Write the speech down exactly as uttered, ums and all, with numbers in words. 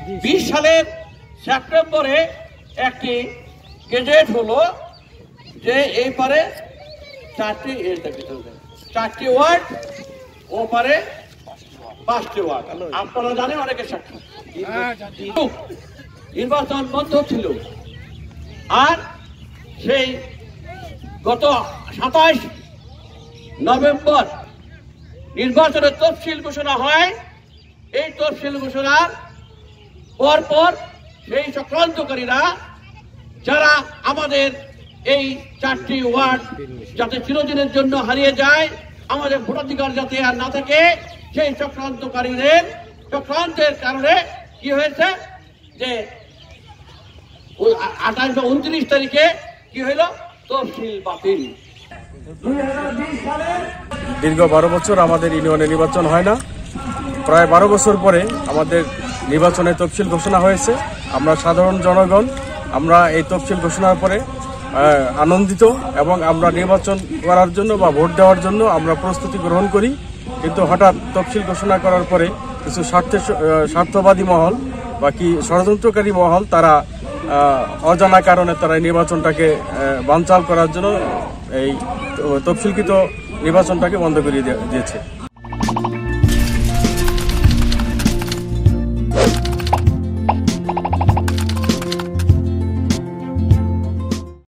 বিশ সালের সেপ্টেম্বরে একটি গেজেট হলো যে এই পারে চারটি চারটি ওয়ার্ড, ও পারে পাঁচটি ওয়ার্ড। আপনারা জানেন অনেকের সাক্ষী নির্বাচন বন্ধ ছিল। আর সেই গত সাতাশ নভেম্বর নির্বাচনের তফসিল ঘোষণা হয়। এই তফসিল ঘোষণার পর পর সেই চক্রান্তকারীরা যারা আমাদের এই চারটি ওয়ার্ড যাতে চিরদিনের জন্য হারিয়ে যায়, আমাদের ভোটাধিকার যাতে আর না থাকে, সেই চক্রান্তকারীদের চক্রান্তের কারণে কি হয়েছে যে আঠাশশো উনত্রিশ তারিখে কি হইল, তফসিল বাতিল। দীর্ঘ বারো বছর আমাদের ইউনিয়নে নির্বাচন হয় না। প্রায় বারো বছর পরে আমাদের নির্বাচনের তফসিল ঘোষণা হয়েছে। আমরা সাধারণ জনগণ আমরা এই তফসিল ঘোষণার পরে আনন্দিত এবং আমরা নির্বাচন করার জন্য বা ভোট দেওয়ার জন্য আমরা প্রস্তুতি গ্রহণ করি। কিন্তু হঠাৎ তফসিল ঘোষণা করার পরে কিছু স্বার্থের স্বার্থবাদী মহল বা কি ষড়যন্ত্রকারী মহল তারা অজানা কারণে তারা নির্বাচনটাকে বানচাল করার জন্য এই তফসিলকৃত নির্বাচনটাকে বন্ধ করে দিয়েছে।